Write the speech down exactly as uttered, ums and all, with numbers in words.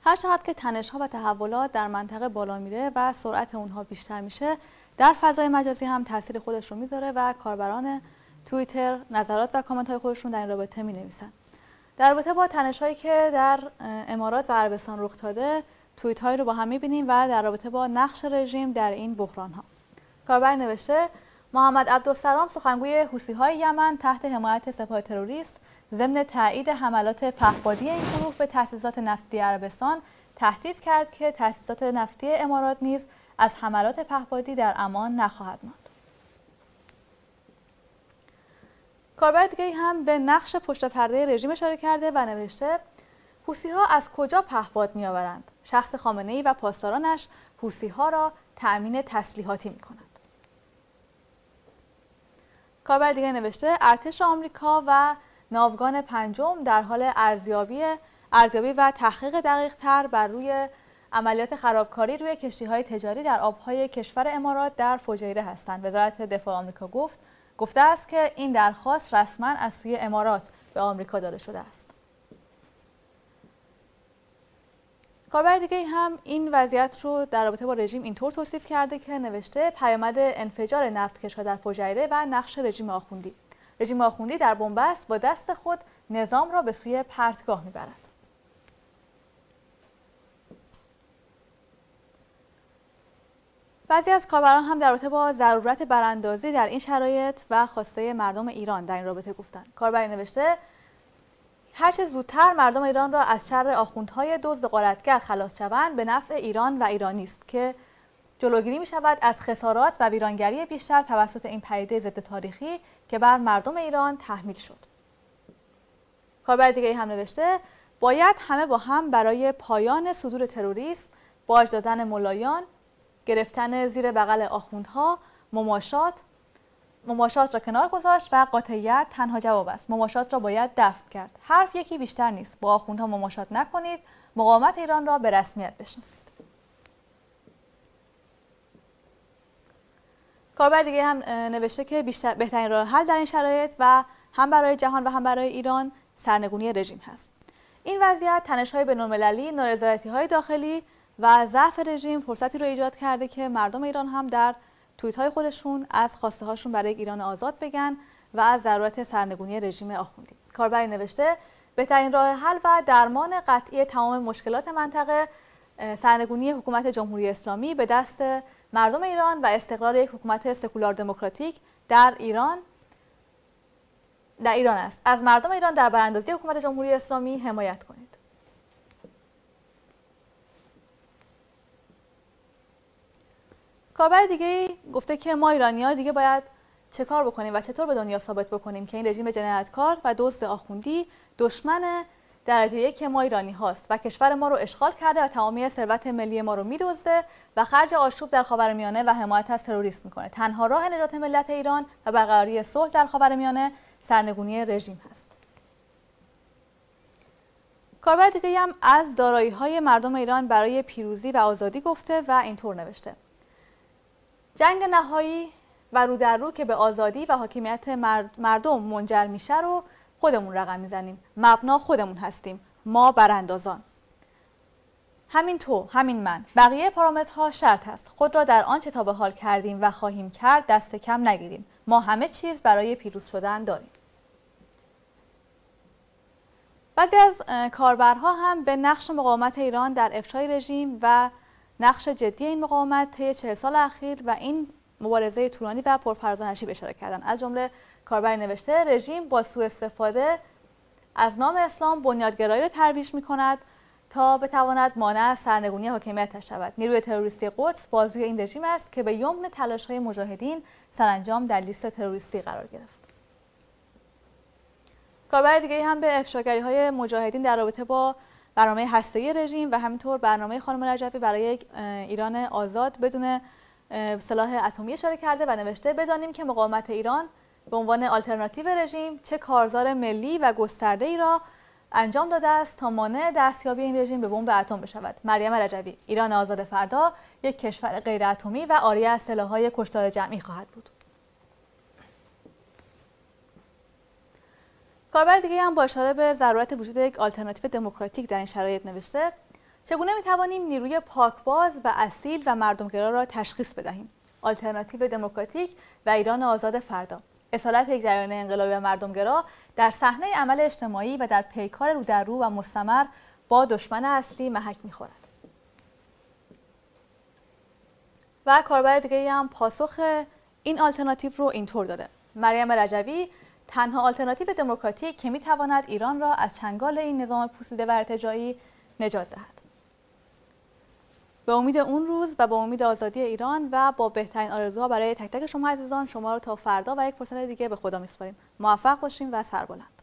هر چقدر که تنش‌ها و تحولات در منطقه بالا میره و سرعت اونها بیشتر میشه، در فضای مجازی هم تاثیر خودش رو میذاره و کاربران توییتر نظرات و کامنت های خودشون در این رابطه مینویسن. در رابطه با تنش‌هایی که در امارات و عربستان رخ داده، توییت هایی رو با هم می‌بینیم و در رابطه با نقش رژیم در این بحران‌ها. کاربر نوشته محمد عبدالسلام سخنگوی حوثی‌های یمن تحت حمایت سپاه تروریست ضمن تایید حملات پهپادی این گروه به تأسیسات نفتی عربستان تهدید کرد که تأسیسات نفتی امارات نیز از حملات پهپادی در امان نخواهد ماند. کاربر دیگری هم به نقش پشت پرده رژیم اشاره کرده و نوشته حوثی‌ها از کجا پهپاد می‌آورند؟ شخص خامنه‌ای و پاسدارانش حوثی‌ها را تأمین تسلیحاتی می‌کنند. کاربر دیگری نوشته ارتش آمریکا و ناوگان پنجم در حال ارزیابی ارزیابی و تحقیق دقیق‌تر بر روی عملیات خرابکاری روی کشتی‌های تجاری در آب‌های کشور امارات در فجیره هستند. وزارت دفاع آمریکا گفت گفته است که این درخواست رسما از سوی امارات به آمریکا داده شده است. کاربر دیگه هم این وضعیت رو در رابطه با رژیم اینطور توصیف کرده که نوشته پیامد انفجار نفتکش‌ها در فجیره و نقش رژیم آخوندی. رژیم آخوندی در بنبست با دست خود نظام را به سوی پرتگاه میبرد. بعضی از کاربران هم در رابطه با ضرورت براندازی در این شرایط و خواسته مردم ایران در این رابطه گفتند. کاربری نوشته هرچه زودتر مردم ایران را از شر آخوندهای دزد و غارتگر خلاص شوند به نفع ایران و ایرانی است که جلوگیری می شود از خسارات و ویرانگری بیشتر توسط این پدیده ضد تاریخی که بر مردم ایران تحمیل شد. کاربر دیگری هم نوشته باید همه با هم برای پایان صدور تروریسم، باج دادن ملایان، گرفتن زیر بغل آخوندها، مماشات مماشات را کنار گذاشت و قاطعیت تنها جواب است. مماشات را باید دفن کرد. حرف یکی بیشتر نیست. با آخوندها مماشات نکنید. مقاومت ایران را به رسمیت بشناسید. کاربر دیگه هم نوشته که بیشتر بهترین راه حل در این شرایط و هم برای جهان و هم برای ایران سرنگونی رژیم هست. این وضعیت تنش‌های بین‌المللی، نارضایتی‌های داخلی و ضعف رژیم فرصتی رو ایجاد کرده که مردم ایران هم در توییت‌های خودشون از خواسته هاشون برای ایران آزاد بگن و از ضرورت سرنگونی رژیم آخوندی. کاربری نوشته بهترین راه حل و درمان قطعی تمام مشکلات منطقه سرنگونی حکومت جمهوری اسلامی به دست مردم ایران و استقرار یک حکومت سکولار دموکراتیک در ایران در ایران است. از مردم ایران در براندازی حکومت جمهوری اسلامی حمایت کنید. کاربر دیگه گفته که ما ایرانی‌ها دیگه باید چه کار بکنیم و چطور به دنیا ثابت بکنیم که این رژیم جنایتکار و دزد آخوندی دشمن درجه یک ما ایرانی هاست و کشور ما رو اشغال کرده و تمامی ثروت ملی ما رو میدزده و خرج آشوب در خاورمیانه و حمایت از تروریسم میکنه. تنها راه نجات ملت ایران و برقراری صلح در خاورمیانه سرنگونی رژیم هست. کاربر دیگه هم از دارایی‌های مردم ایران برای پیروزی و آزادی گفته و اینطور نوشته جنگ نهایی و رو در رو که به آزادی و حاکمیت مردم منجر میشه رو خودمون رقم میزنیم. مبنا خودمون هستیم. ما براندازان. همین تو، همین من. بقیه پارامترها شرط هست. خود را در آنچه تا به حال کردیم و خواهیم کرد دست کم نگیریم. ما همه چیز برای پیروز شدن داریم. بعضی از کاربرها هم به نقش مقاومت ایران در افشای رژیم و نقش جدی این مقاومت طی چهل سال اخیر و این مبارزه طولانی و پرفراز و نشیب اشاره کردن. از جمله کاربری نوشته رژیم با سوء استفاده از نام اسلام بنیادگرایی را ترویج می‌کند تا بتواند مانع از سرنگونی حاکمیتش شود. نیروی تروریستی قدس بازوی این رژیم است که به یمن تلاش‌های مجاهدین سرانجام در لیست تروریستی قرار گرفت. کاربر دیگه هم به افشاگری‌های مجاهدین در رابطه با برنامه هسته‌ای رژیم و همینطور برنامه خانم رجبی برای یک ایران آزاد بدون سلاح اتمی اشاره کرده و نوشته بدانیم که مقاومت ایران به عنوان آلترناتیو رژیم چه کارزار ملی و گسترده‌ای را انجام داده است تا مانع دستیابی این رژیم به بمب اتم بشود. مریم رجبی: ایران آزاد فردا یک کشور غیر اتمی و عاری از سلاح‌های کشتار جمعی خواهد بود. کاربر دیگه هم با اشاره به ضرورت وجود یک آلترناتیو دموکراتیک در این شرایط نوشته چگونه میتوانیم نیروی پاکباز و اصیل و مردمگرا را تشخیص بدهیم؟ آلترناتیو دموکراتیک و ایران آزاد فردا. اصالت یک جریان انقلابی و مردمگرا در صحنه عمل اجتماعی و در پیکار رو در رو و مستمر با دشمن اصلی محک می‌خورد. و کاربر دیگه هم پاسخ این آلترناتیو رو اینطور داده: مریم رجوی، تنها آلترناتیو دموکراتیک که می‌تواند ایران را از چنگال این نظام پوسیده و ارتجاعی نجات دهد. به امید اون روز و به امید آزادی ایران و با بهترین آرزوها برای تک تک شما عزیزان، شما رو تا فردا و یک فرصت دیگه به خدا میسپاریم. موفق باشیم و سربلند.